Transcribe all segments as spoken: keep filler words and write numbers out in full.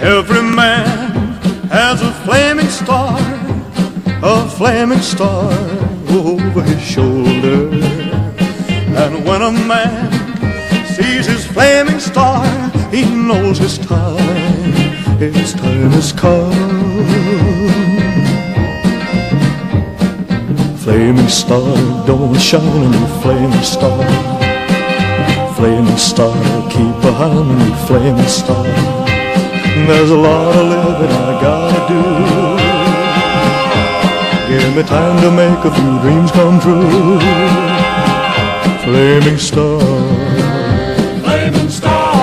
Every man has a flaming star, a flaming star over his shoulder. And when a man sees his flaming star, he knows his time, his time has come. Flaming star, don't shine on me, flaming star. Flaming star, keep behind me, flaming star. There's a lot of living I gotta do. Give me time to make a few dreams come true. Flaming star, flaming star.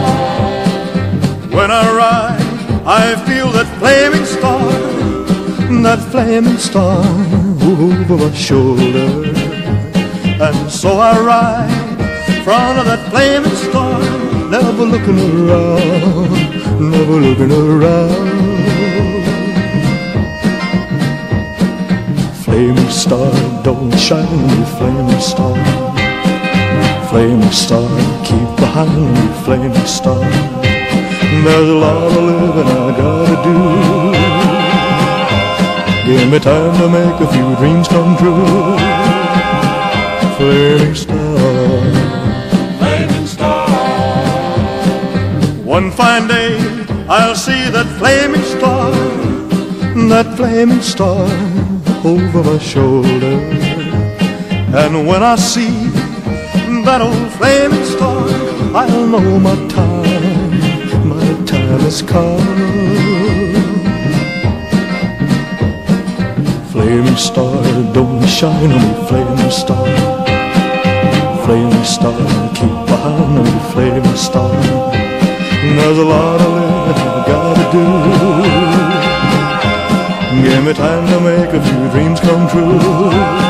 when I ride, I feel that flaming star, that flaming star over my shoulder. And so I ride in front of that flaming star, never looking around, never looking around. Flaming star, don't shine on me, flaming star. Flaming star, keep behind me, flaming star. There's a lot of living I gotta do. Give me time to make a few dreams come true. Flaming star, flaming star. one fine day I'll see that flaming star, that flaming star over my shoulder. And when I see that old flaming star, I'll know my time, my time has come. Flaming star, don't shine on me, flaming star. Flaming star, keep behind me, flaming star. There's a lot of living I gotta do. Give me time to make a few dreams come true.